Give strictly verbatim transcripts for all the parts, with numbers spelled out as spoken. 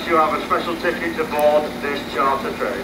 you have a special ticket to board this charter train.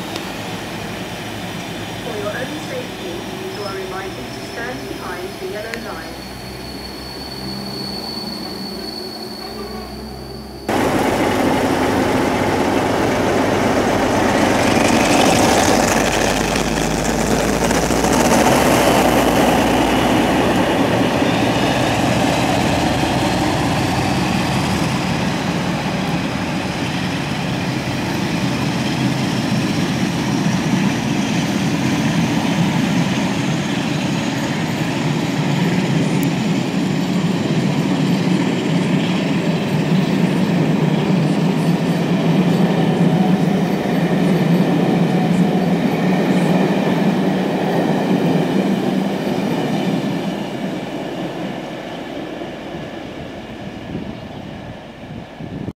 For your own safety, you are reminded to stand behind the yellow